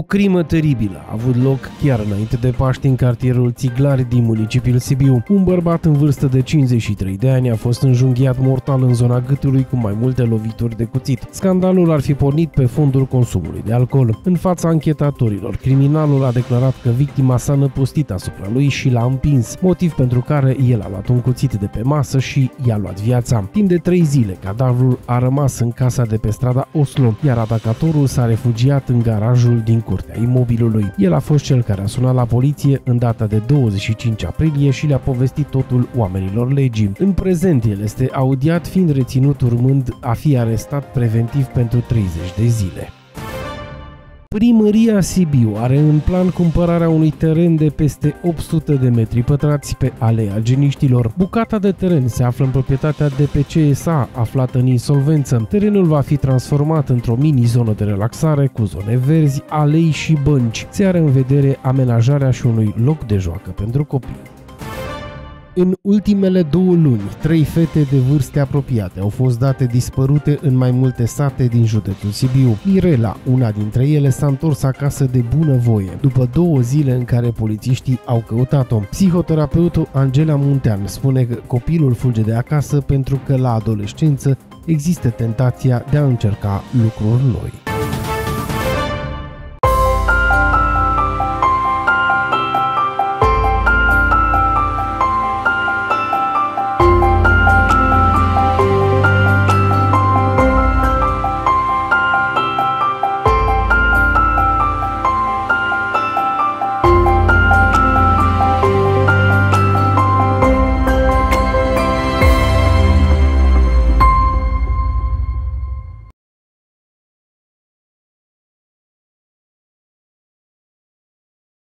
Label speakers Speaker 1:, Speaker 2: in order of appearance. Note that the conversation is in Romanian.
Speaker 1: O crimă teribilă a avut loc chiar înainte de Paști în cartierul Țiglari din municipiul Sibiu. Un bărbat în vârstă de 53 de ani a fost înjunghiat mortal în zona gâtului cu mai multe lovituri de cuțit. Scandalul ar fi pornit pe fondul consumului de alcool. În fața anchetatorilor, criminalul a declarat că victima s-a năpustit asupra lui și l-a împins, motiv pentru care el a luat un cuțit de pe masă și i-a luat viața. Timp de 3 zile, cadavrul a rămas în casa de pe strada Oslo, iar atacatorul s-a refugiat în garajul din curtea imobilului. El a fost cel care a sunat la poliție în data de 25 aprilie și le-a povestit totul oamenilor legii. În prezent, el este audiat, fiind reținut urmând a fi arestat preventiv pentru 30 de zile. Primăria Sibiu are în plan cumpărarea unui teren de peste 800 de metri pătrați pe Aleea Geniștilor. Bucata de teren se află în proprietatea DPCSA, aflată în insolvență. Terenul va fi transformat într-o mini-zonă de relaxare cu zone verzi, alei și bănci. Se are în vedere amenajarea și unui loc de joacă pentru copii. În ultimele 2 luni, 3 fete de vârste apropiate au fost date dispărute în mai multe sate din județul Sibiu. Mirela, una dintre ele, s-a întors acasă de bunăvoie, după 2 zile în care polițiștii au căutat-o. Psihoterapeutul Angela Muntean spune că copilul fuge de acasă pentru că la adolescență există tentația de a încerca lucruri noi.